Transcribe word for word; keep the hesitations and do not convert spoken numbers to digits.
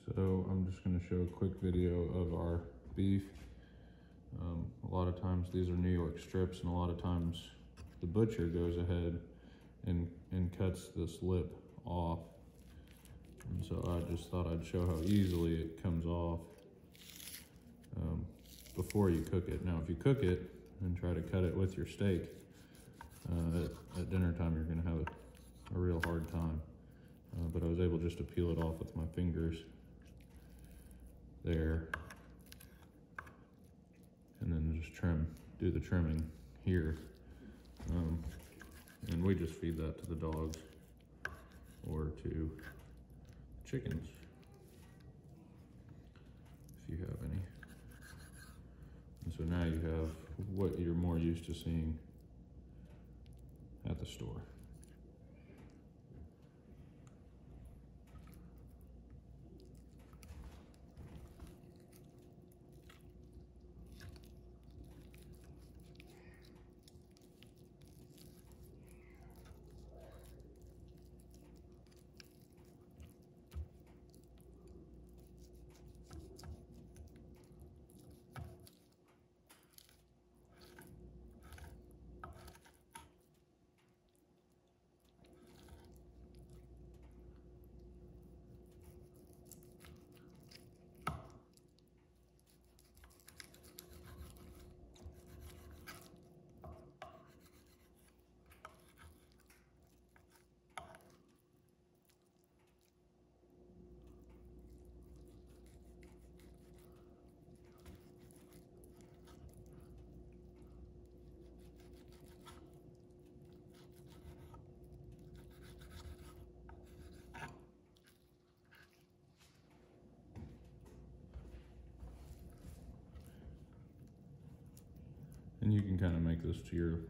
So I'm just going to show a quick video of our beef. Um, a lot of times these are New York strips, and a lot of times the butcher goes ahead and, and cuts this lip off. And so I just thought I'd show how easily it comes off um, before you cook it. Now if you cook it and try to cut it with your steak, uh, at, at dinner time you're going to have a, a real hard time. Uh, but I was able just to peel it off with my fingers there, and then just trim, do the trimming here. Um, and we just feed that to the dogs or to chickens, if you have any. And so now you have what you're more used to seeing at the store. And you can kind of make this to your